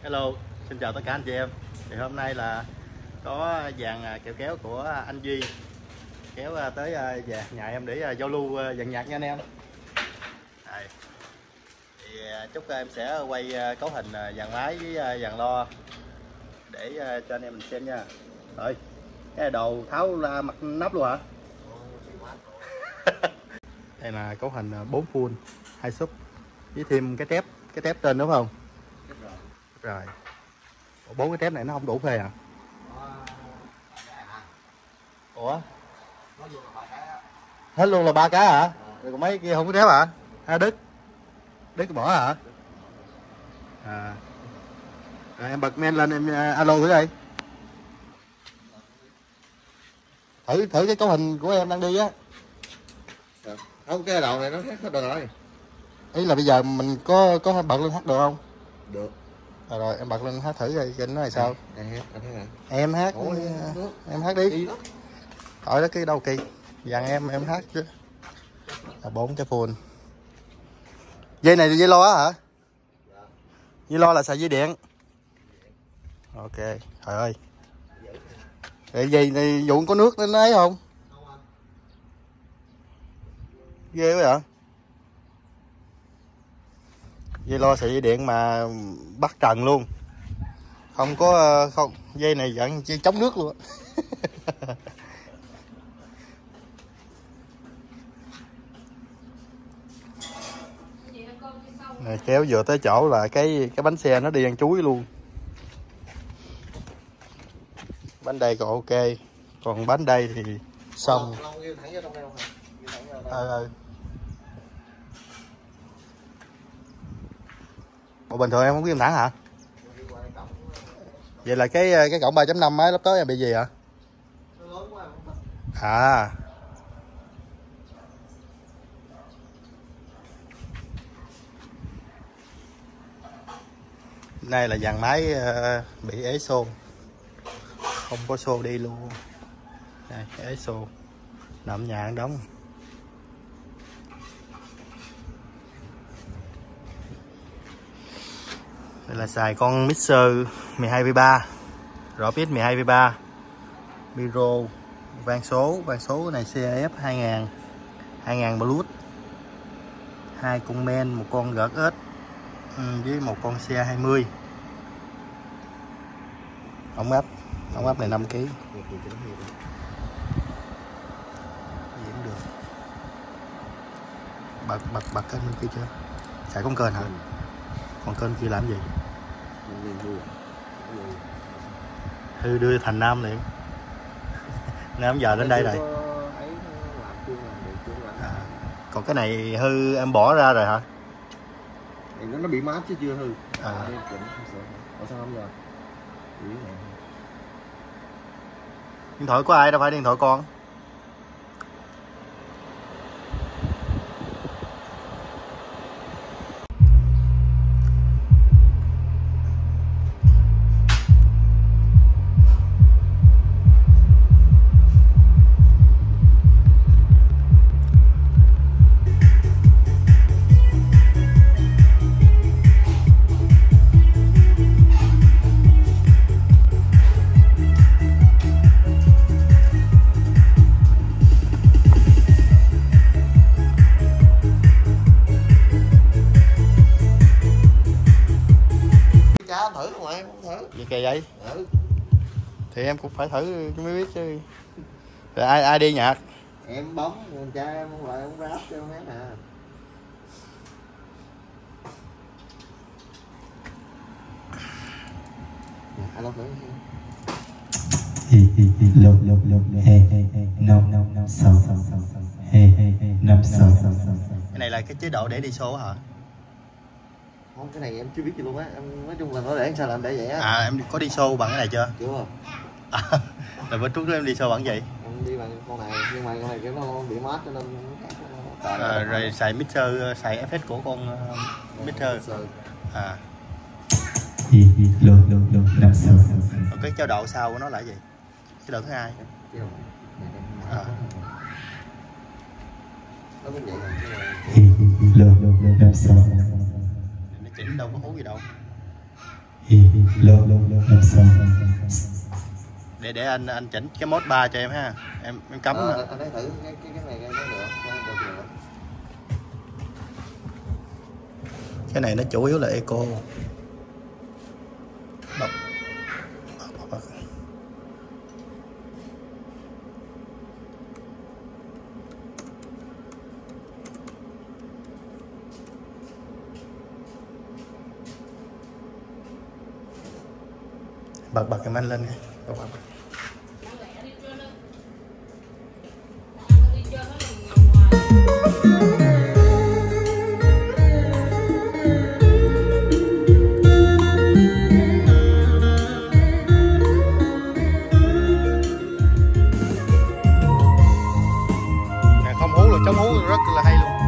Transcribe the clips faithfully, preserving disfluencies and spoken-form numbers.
Hello, xin chào tất cả anh chị em. Thì hôm nay là có dàn kẹo kéo của anh Duy kéo tới nhà, nhà em để giao lưu dàn nhạc nha anh em. Đây. Thì chúc em sẽ quay cấu hình dàn máy với dàn lo để cho anh em mình xem nha. Rồi, cái đồ tháo ra mặt nắp luôn hả? Đây là cấu hình bốn full, hai sub với thêm cái tép, cái tép trên đúng không? Rồi. Bốn cái tép này nó không đủ phê à? Ủa? Hết luôn là ba cái hả? Rồi còn mấy kia không có tép hả? Hay đứt? Đứt bỏ hả? À. Rồi em bật men lên em alo thử đây. Thử thử cái cấu hình của em đang đi á. Không, cái đầu này nó hát hết rồi. Ý là bây giờ mình có có bật lên hát được không? Được. Rồi, rồi em bật lên hát thử coi nó là sao. À, hát, anh hát hả? Em hát. Ủa, em hát đi. Hỏi đó cái đâu kỳ. Dàn em em hát chứ. Là bốn cái full. Dây này là dây lo á hả? Dây lo là xài dây điện. Ok. Trời ơi. Cái dây này dụng có nước nên ấy không? Ghê quá vậy. Dây lo xài dây điện mà bắt trần luôn. Không có không dây này vẫn chống nước luôn. Này, kéo vừa tới chỗ là cái cái bánh xe nó đi ăn chuối luôn. Bánh đây còn ok, còn bánh đây thì xong. Ờ ờ. Bộ bình thường em không có im thẳng hả? Vậy là cái cái cổng ba chấm năm máy lắp tới em bị gì hả? À. Đây là dàn máy bị ế xô. Không có xô đi luôn. Đây, ế xô. Nằm nhà ăn đóng. Đây là xài con mixer mười hai V ba, rõ biết mười hai V ba, micro, van số, van số này xê ép hai nghìn, hai nghìn Bluetooth, hai con men, một con giê ét với một con xê hai mươi. Ống áp, ống áp này năm ki lô gam. Gì cũng được. Bật bật bật kênh bên kia chưa? Xài con kênh hả? Còn kênh kia làm gì? Hư đưa thành Nam liền. Nam giờ đến đây rồi. À, còn cái này hư em bỏ ra rồi hả? Nó nó bị mát chứ chưa hư. À. Ủa sao không rồi? Điện thoại của ai đâu phải điện thoại con. Thử không ai không thử. Gì kỳ vậy? Ừ. Thì em cũng phải thử cho mới biết chứ. Rồi ai ai đi nhạc? Em bấm, con trai em không lại không ráp cho em hát nè. Alo thử. Hey hey hey lo lo lo hey hey hey no no no sáu sáu sáu hey hey hey năm sáu sáu sáu. Cái này là cái chế độ để đi show hả? Không, cái này em chưa biết gì luôn á, em nói chung là nó để sao làm để vậy á. À em có đi show bằng cái này chưa? Chưa. À, là bữa trước em đi show bằng gì? Em đi bằng con này, nhưng mà con này cái nó bị mát cho nên nó à, rồi xài mixer, xài ép ét của con uh, mixer. À. Hi hi lo lo lo năm sáu sáu. Còn cái chế độ sau của nó là gì? Chế độ thứ hai. À. Nó cũng vậy rồi. Hi hi lo lo lo năm sáu. Nó chỉnh đâu có hú gì đâu. để để anh anh chỉnh cái mode ba cho em ha, em em cắm. Ờ, anh thấy thử cái cái cái này cái được, cái được nữa. Cái này nó chủ yếu là eco. Bật. Bật. Bật bật em anh lên. Bật bật. Không hú là chống hú rất là hay luôn.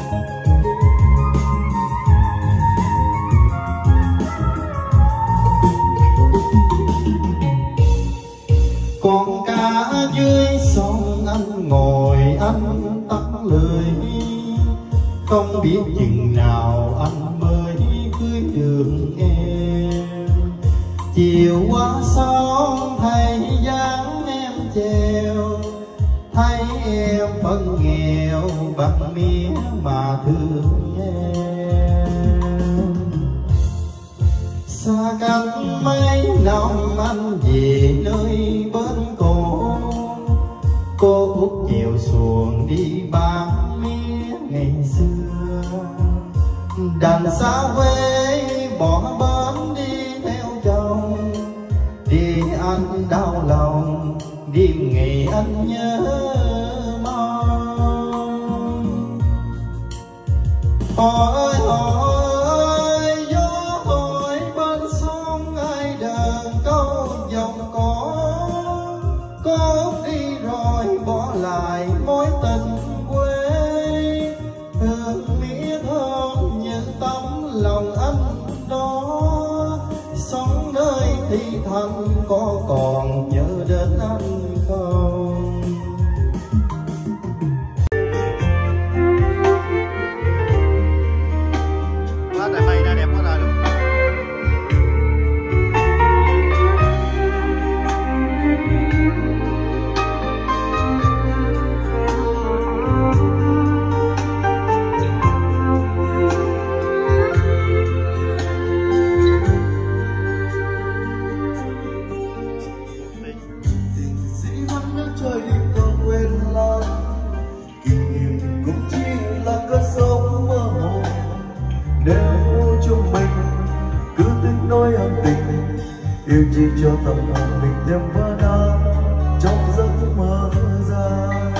Con cá dưới sông anh ngồi anh tắt lưới, không biết chừng nào anh mới cưới đường em. Chiều qua sông thấy dáng em chèo, thấy em phân nghèo bằng mía mà thương em. Xa cách mấy năm anh về nơi bên cô, cô út chèo xuồng đi bán mía ngày xưa. Đằng xa quê bỏ bến đi theo chồng, đi anh đau lòng đêm ngày anh nhớ mong. Hỏi hỏi gió hỏi bên sông ai đờn câu dòng có, có đi rồi bỏ lại mối tình quê. Hương mía thơm như tấm lòng anh đó, sống nơi thì thành có còn nhớ đến anh không? Quá trời mây ra đẹp quá trời luôn. Trời đi không quên lại, kỷ niệm cũng chỉ là cơn sóng mơ hồ. Nếu chúng mình cứ tích nối ân tình, yêu chỉ cho tâm hồn mình thêm vỡ nát trong giấc mơ dài.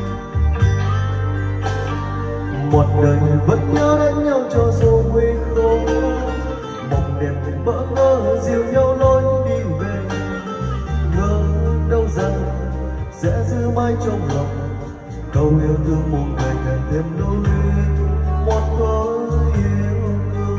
Một đời vẫn nhớ đến nhau cho dù nguy khổ, mộng đẹp bỡ ngỡ dìu nhau lối đi về. Ngỡ đâu rằng sẽ giữ mãi trong lòng câu yêu thương một ngày càng thêm nỗi luyến một khối yêu thương.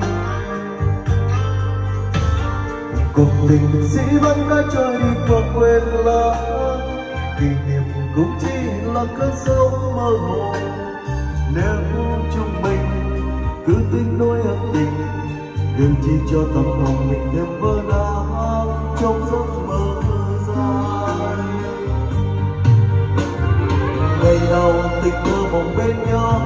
Cuộc tình sĩ vẫn đã trôi đi qua quên lãng, kỷ niệm cũng chỉ là cơn sóng mơ hồ. Nếu chúng mình cứ tính nỗi ân tình, đừng chỉ cho tâm hồn mình thêm vỡ nát trong giấc mơ dài. Ngày đầu tình mơ mộng bên nhau,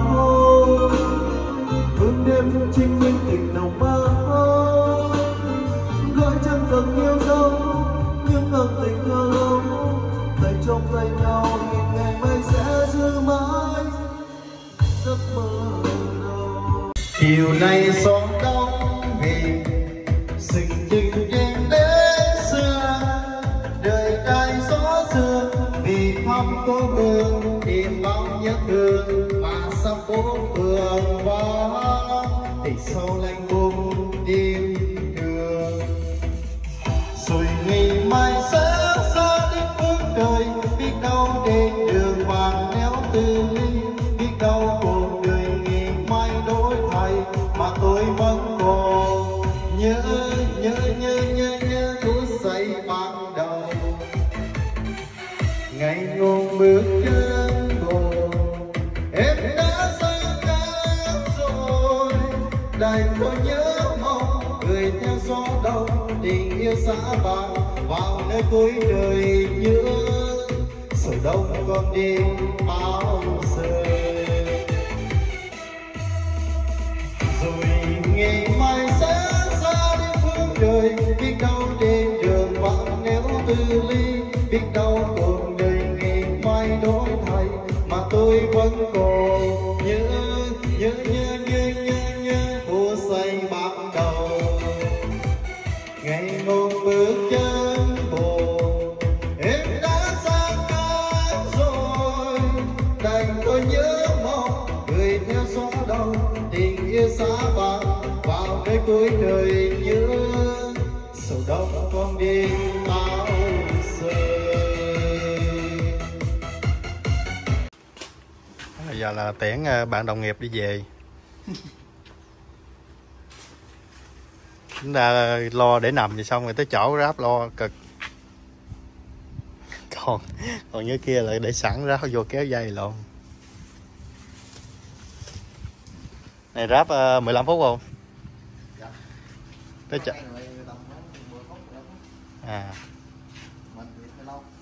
hướng đêm chứng minh tình nồng máu. Gọi chẳng cần yêu dấu, nhưng ân tình thơ lâu, tay trong tay nhau nhìn ngày mai sẽ giữ mãi giấc mơ đầu. Chiều nay xóm đông về sừng chừng đêm đến xưa, đời trai gió xưa vì thăm cô hương tìm bao nhớ thương mà sao phố phường vắng. Thì sau lạnh buông đêm trường, rồi ngày mai sẽ xa đến phương trời. Biết đâu trên đường vàng néo tư ly, biết đâu cuộc đời ngày mai đổi thay mà tôi vẫn còn nhớ nhớ nhớ nhớ nhớ phút giây ban đầu. Ngày ngôn bước chân buồn em đã xa cách rồi, đành có nhớ mong người theo gió đông. tình yêu xa vàng vào nơi cuối đời nhớ sầu đông con đi bao giờ. Rồi ngày mai sẽ ra đi phương trời, biết đâu trên đường vắng nếu tư ly, biết đâu cuộc đời ngày mai đổi thay mà tôi vẫn còn nhớ nhớ nhớ nhớ nhớ nhớ phút giây ban đầu. Ngày một bước chân buồn em đã xa cách rồi, đành tôi nhớ mong người theo gió đông tình yêu xa vàng vào nơi cuối đời nhớ sầu đông con đi bao giờ. Bây giờ là tiễn bạn đồng nghiệp đi về. Chúng ta lo để nằm thì xong rồi tới chỗ ráp lo cực. Còn còn như kia lại để sẵn ráp vô kéo dây lộn. Này ráp uh, mười lăm phút không? Dạ. Tới chợ. Tầm mười phút, mười phút. À. Mình thì lâu.